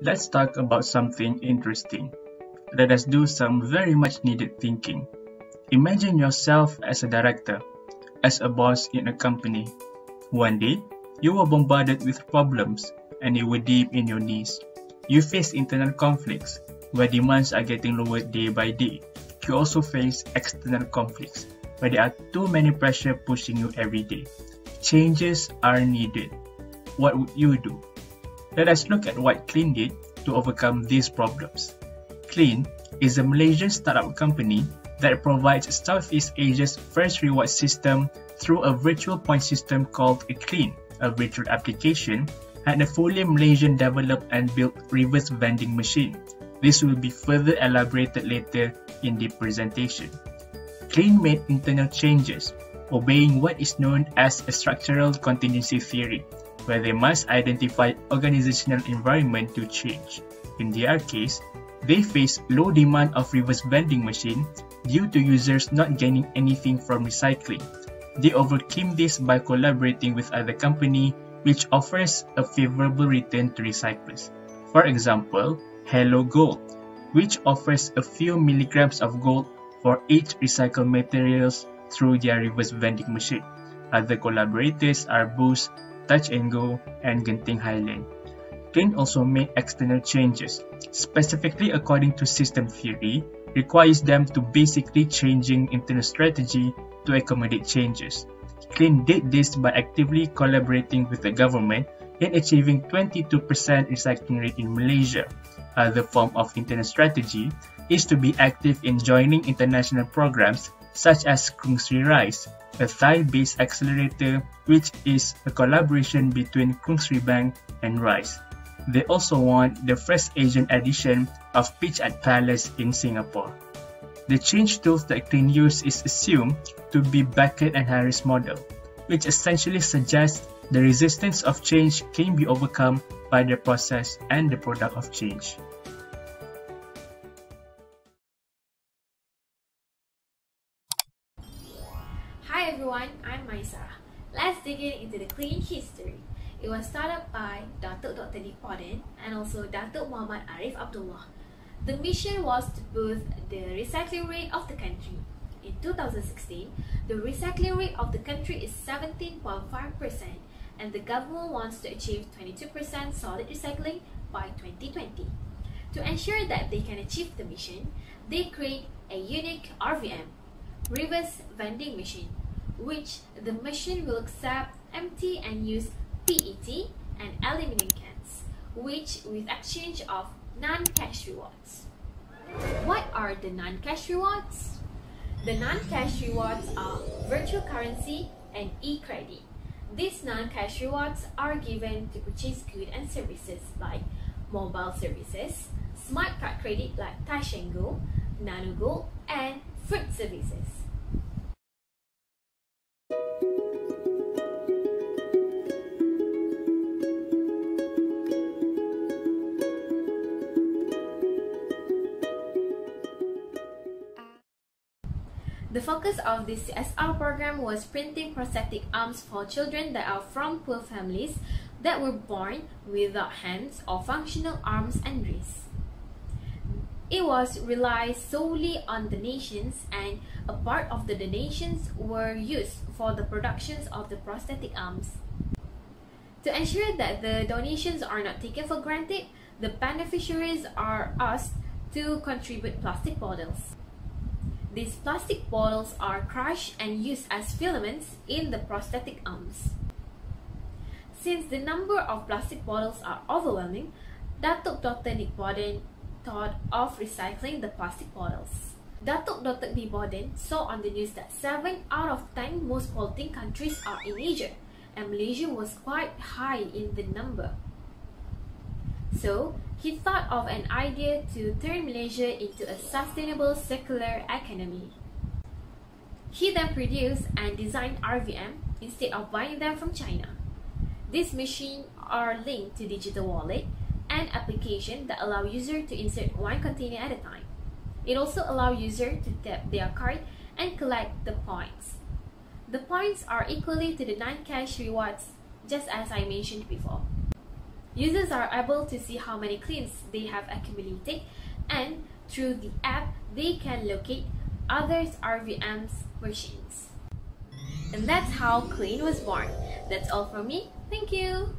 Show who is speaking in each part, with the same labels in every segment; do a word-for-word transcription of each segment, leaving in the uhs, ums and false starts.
Speaker 1: Let's talk about something interesting. Let us do some very much needed thinking. Imagine yourself as a director, as a boss in a company. One day, you were bombarded with problems and you were deep in your knees. You face internal conflicts where demands are getting lowered day by day. You also face external conflicts where there are too many pressure pushing you every day. Changes are needed. What would you do? Let us look at what Clean did to overcome these problems. Clean is a Malaysian startup company that provides Southeast Asia's first reward system through a virtual point system called a Clean, a virtual application, and a fully Malaysian developed and built reverse vending machine. This will be further elaborated later in the presentation. Clean made internal changes, obeying what is known as a structural contingency theory, where they must identify organizational environment to change. In their case, they face low demand of reverse vending machine due to users not gaining anything from recycling. They overcame this by collaborating with other company which offers a favorable return to recyclers. For example, Hello Gold, which offers a few milligrams of gold for each recycled materials through their reverse vending machine. Other collaborators are Boost, Touch and Go, and Genting Highland. Clean also made external changes, specifically according to system theory, requires them to basically changing internal strategy to accommodate changes. Clean did this by actively collaborating with the government in achieving twenty-two percent recycling rate in Malaysia. Other form of internal strategy is to be active in joining international programs such as Krung Sri Rise, a Thai-based accelerator which is a collaboration between Krung Sri Bank and Rise. They also won the first Asian edition of Pitch at Palace in Singapore. The change tools that Clean use is assumed to be Beckett and Harris model, which essentially suggests the resistance of change can be overcome by the process and the product of change.
Speaker 2: Hi everyone, I'm Maisara. Let's dig in into the Clean history. It was started by Datuk Doctor Nipoden and also Datuk Muhammad Arif Abdullah. The mission was to boost the recycling rate of the country. In two thousand sixteen, the recycling rate of the country is seventeen point five percent and the government wants to achieve twenty-two percent solid recycling by twenty twenty. To ensure that they can achieve the mission, they create a unique R V M, reverse vending machine, which the machine will accept empty and used P E T and aluminum cans, which with exchange of non-cash rewards. What are the non-cash rewards? The non-cash rewards are virtual currency and e-credit. These non-cash rewards are given to purchase goods and services like mobile services, smart card credit like Touch and Go, Nano Gold, and fruit services. The focus of this C S R program was printing prosthetic arms for children that are from poor families that were born without hands or functional arms and wrists. It was relied solely on donations, and a part of the donations were used for the productions of the prosthetic arms. To ensure that the donations are not taken for granted, the beneficiaries are asked to contribute plastic bottles. These plastic bottles are crushed and used as filaments in the prosthetic arms. Since the number of plastic bottles are overwhelming, Datuk Doctor Nipoden thought of recycling the plastic bottles. Datuk Doctor Nipoden saw on the news that seven out of ten most polluting countries are in Asia, and Malaysia was quite high in the number. So, he thought of an idea to turn Malaysia into a sustainable circular economy. He then produced and designed R V M instead of buying them from China. These machines are linked to digital wallet and application that allow users to insert one container at a time. It also allows users to tap their card and collect the points. The points are equally to the non-cash rewards, just as I mentioned before. Users are able to see how many cleans they have accumulated, and through the app, they can locate others' R V M's machines. And that's how Clean was born. That's all from me. Thank you!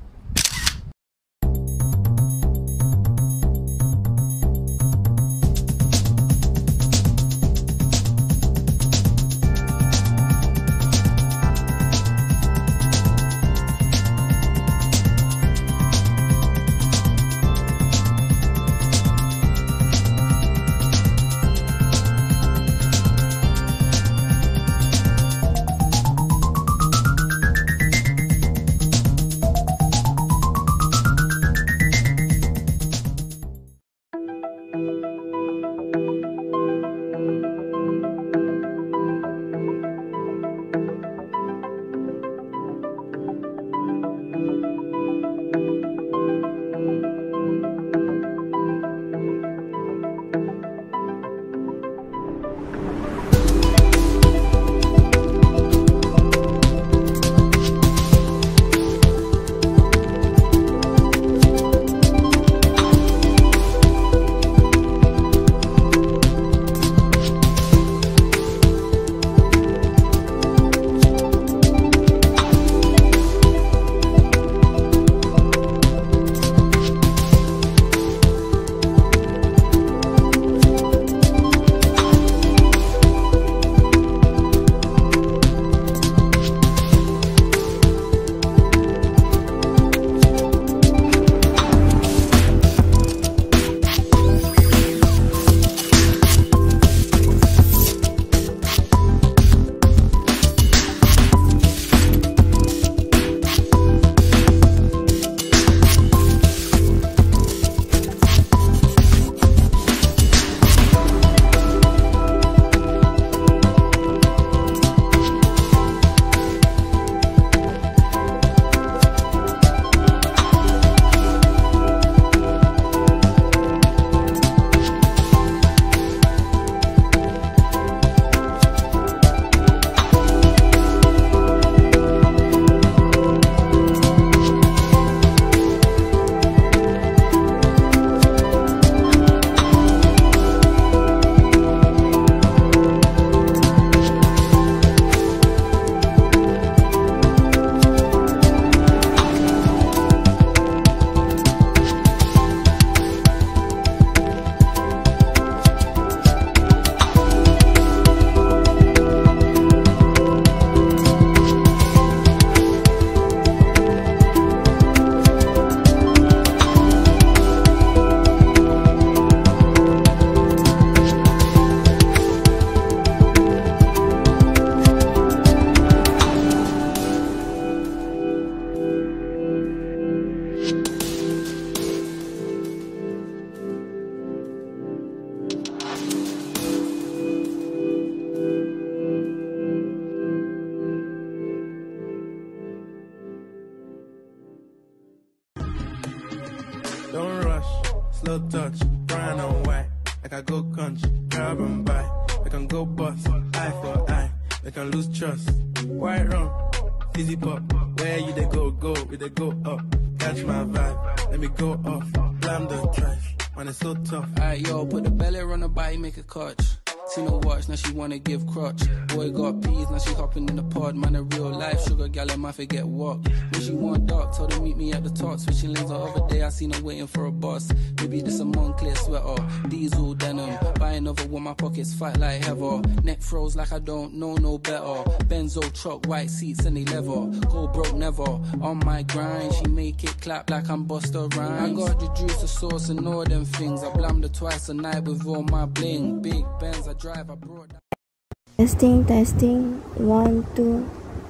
Speaker 3: Don't rush, slow touch, brown and white. Like I go country, grab and buy. I can go bust, eye for eye. I can lose trust. White rum, fizzy pop. Where you they go, go, we they go up. Catch my vibe, let me go off. Blam the trash, man it's so tough.
Speaker 4: Alright yo, put the belly on the body, make a catch. Seen her watch, now she wanna give crotch. Boy got peas, now she hopping in the pod. Man a real life, sugar gal and my forget walk. When she want dark, told her meet me at the top. Switching lanes the other day, I seen her waiting for a bus. Maybe this a Moncler sweater, diesel denim. Buy another one, my pockets fight like heather. Neck froze like I don't know no better. Benzo truck, white seats and they leather. Go broke never, on my grind. She make it clap like I'm Busta Rhymes. I got the juice, the sauce and all them things. I blammed her twice a night with all my bling. Big Benz, I drive, I brought that.
Speaker 5: Testing, testing, one, two.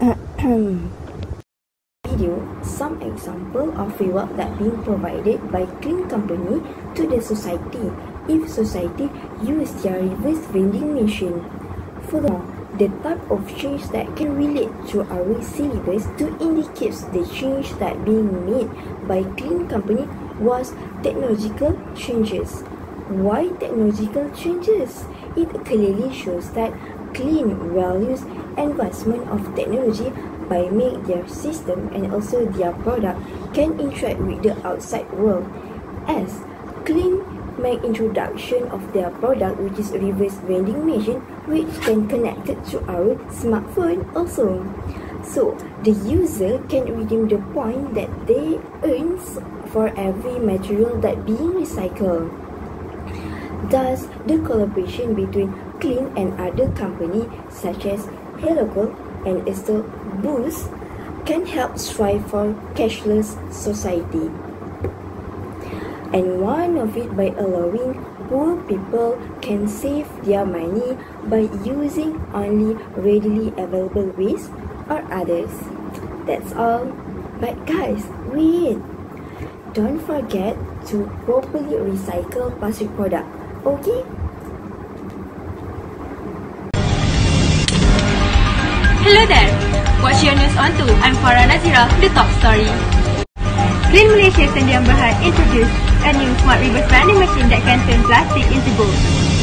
Speaker 5: Video some example of reward that being provided by Clean Company to the society if society use their reverse vending machine. Furthermore, the type of change that can relate to our syllabus to indicate the change that being made by Clean Company was technological changes. Why technological changes? It clearly shows that Clean values advancement of technology by make their system and also their product can interact with the outside world, as Clean make introduction of their product, which is reverse vending machine, which can connect it to our smartphone also. So the user can redeem the point that they earn for every material that being recycled. Thus, the collaboration between Clean and other companies such as Hellocool and Estel Boost can help strive for cashless society. And one of it by allowing poor people can save their money by using only readily available waste or others. That's all. But guys, wait! Don't forget to properly recycle plastic product, okay?
Speaker 6: Hello there! Watch your news on two. I'm Farah Nazira, the top story. Clean Malaysia Sendian Berhad introduced a new smart reverse vending machine that can turn plastic into gold.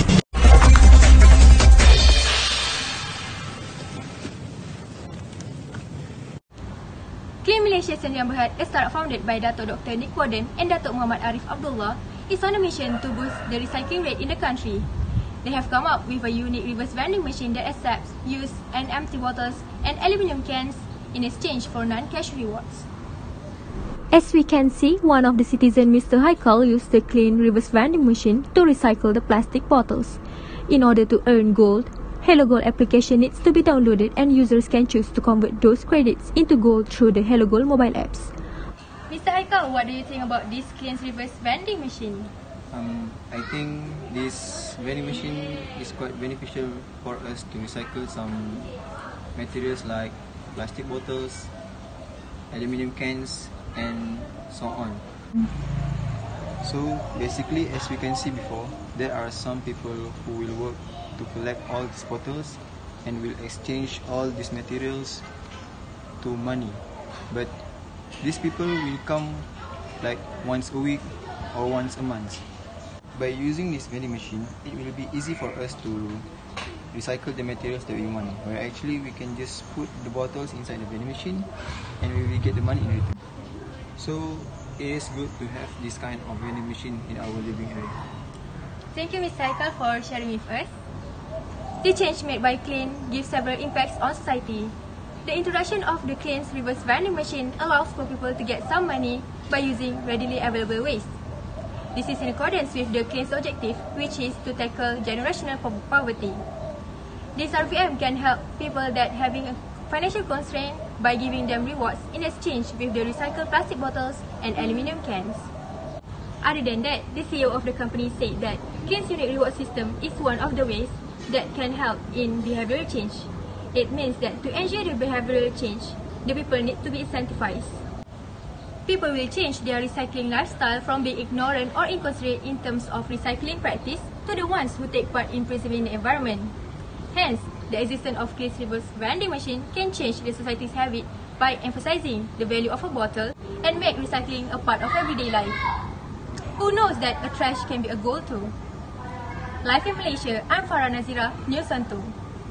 Speaker 6: Clean Malaysia Sendian Berhad, a startup founded by Dato' Doctor Nick Warden and Dato' Muhammad Arif Abdullah, is on a mission to boost the recycling rate in the country. They have come up with a unique reverse vending machine that accepts used and empty bottles and aluminium cans in exchange for non-cash rewards. As we can see, one of the citizens, Mister Haikal, used the Clean reverse vending machine to recycle the plastic bottles. In order to earn gold, Hello Gold application needs to be downloaded and users can choose to convert those credits into gold through the Hello Gold mobile apps. Mister Haikal, what do you think about this Clean reverse vending machine?
Speaker 7: Um, I think this vending machine is quite beneficial for us to recycle some materials like plastic bottles, aluminium cans, and so on. So basically, as we can see before, there are some people who will work to collect all these bottles and will exchange all these materials to money. But these people will come like once a week or once a month. By using this vending machine, it will be easy for us to recycle the materials that we want, where actually we can just put the bottles inside the vending machine and we will get the money in return. So it is good to have this kind of vending machine in our living area.
Speaker 6: Thank you, Mister Haikal, for sharing with us. The change made by Clean gives several impacts on society. The introduction of the Clean's reverse vending machine allows for people to get some money by using readily available waste. This is in accordance with the Clean's objective, which is to tackle generational po poverty. This R V M can help people that having a financial constraint by giving them rewards in exchange with the recycled plastic bottles and aluminium cans. Other than that, the C E O of the company said that Clean's unique reward system is one of the ways that can help in behavioral change. It means that to ensure the behavioral change, the people need to be incentivized. People will change their recycling lifestyle from being ignorant or inconsiderate in terms of recycling practice to the ones who take part in preserving the environment. Hence, the existence of Clean's reverse vending machine can change the society's habit by emphasizing the value of a bottle and make recycling a part of everyday life. Who knows that a trash can be a goal too? Live in Malaysia, I'm Farah Nazira, News on two.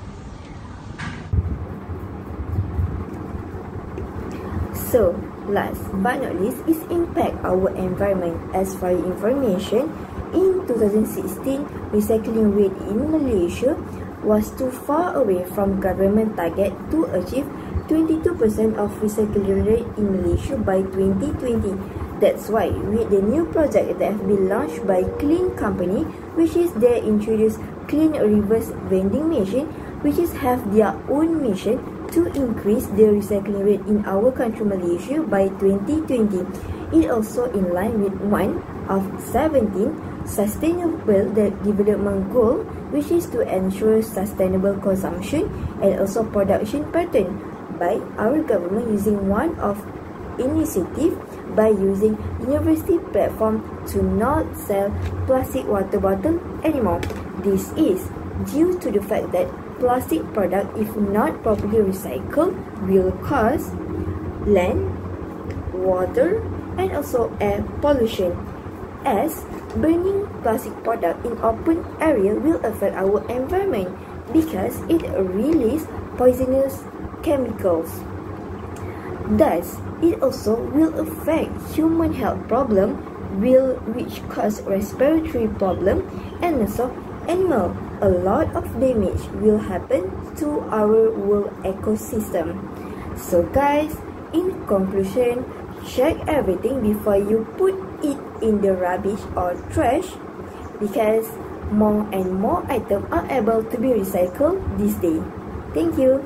Speaker 5: So, last but not least is impact our environment. As for your information, in two thousand sixteen, recycling rate in Malaysia was too far away from government target to achieve twenty-two percent of recycling rate in Malaysia by twenty twenty. That's why with the new project that have been launched by Clean Company, which is they introduce Clean reverse vending machine, which is have their own mission to increase the recycling rate in our country Malaysia by twenty twenty. It also in line with one of seventeen Sustainable Development Goal, which is to ensure sustainable consumption and also production pattern by our government using one of initiative by using university platform to not sell plastic water bottle anymore. This is due to the fact that plastic product, if not properly recycled, will cause land, water, and also air pollution, as burning plastic product in open area will affect our environment because it releases poisonous chemicals. Thus, It also will affect human health problem, will which cause respiratory problem, and also animal. A lot of damage will happen to our world ecosystem. So guys, in conclusion, check everything before you put it in the rubbish or trash, because more and more items are able to be recycled this day. Thank you.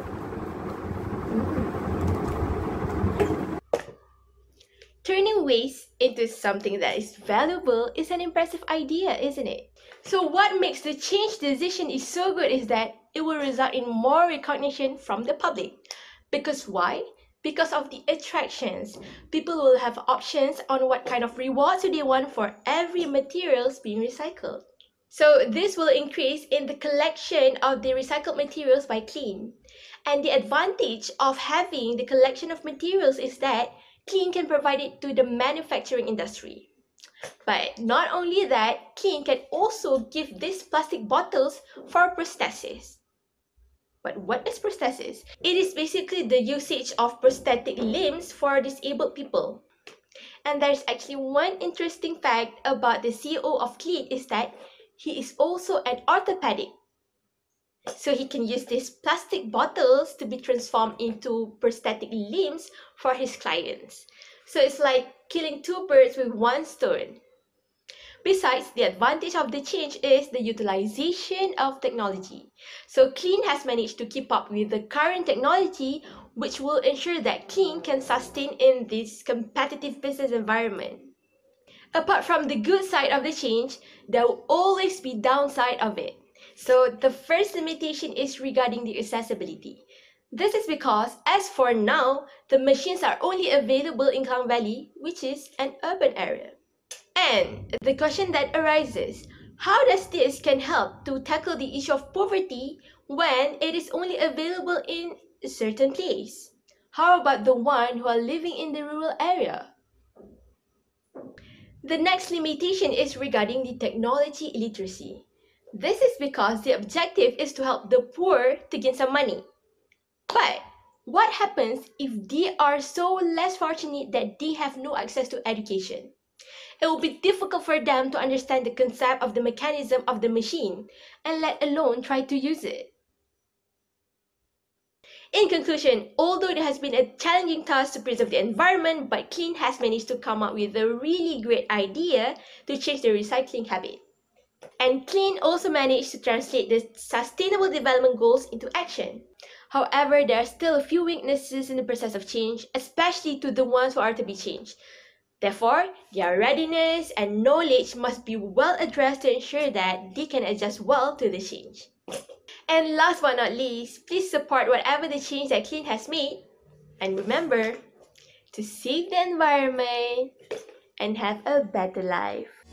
Speaker 8: Turning waste into something that is valuable is an impressive idea, isn't it? So what makes the change decision is so good is that it will result in more recognition from the public. Because why? Because of the attractions. People will have options on what kind of rewards do they want for every materials being recycled. So this will increase in the collection of the recycled materials by Clean. And the advantage of having the collection of materials is that Clean can provide it to the manufacturing industry. But not only that, Clean can also give these plastic bottles for prosthesis. But what is prosthesis? It is basically the usage of prosthetic limbs for disabled people. And there's actually one interesting fact about the C E O of Clean is that he is also an orthopedic. So he can use these plastic bottles to be transformed into prosthetic limbs for his clients. So it's like killing two birds with one stone. Besides, the advantage of the change is the utilization of technology. So Clean has managed to keep up with the current technology, which will ensure that Clean can sustain in this competitive business environment. Apart from the good side of the change, there will always be downside of it. So the first limitation is regarding the accessibility. This is because, as for now, the machines are only available in Klang Valley, which is an urban area. And the question that arises, how does this can help to tackle the issue of poverty when it is only available in a certain place? How about the one who are living in the rural area? The next limitation is regarding the technology illiteracy. This is because the objective is to help the poor to gain some money. But what happens if they are so less fortunate that they have no access to education? It will be difficult for them to understand the concept of the mechanism of the machine, and let alone try to use it. In conclusion, although it has been a challenging task to preserve the environment, but Clean has managed to come up with a really great idea to change the recycling habit. And Clean also managed to translate the Sustainable Development Goals into action. However, there are still a few weaknesses in the process of change, especially to the ones who are to be changed. Therefore, their readiness and knowledge must be well addressed to ensure that they can adjust well to the change. And last but not least, please support whatever the change that Clean has made. And remember to save the environment and have a better life.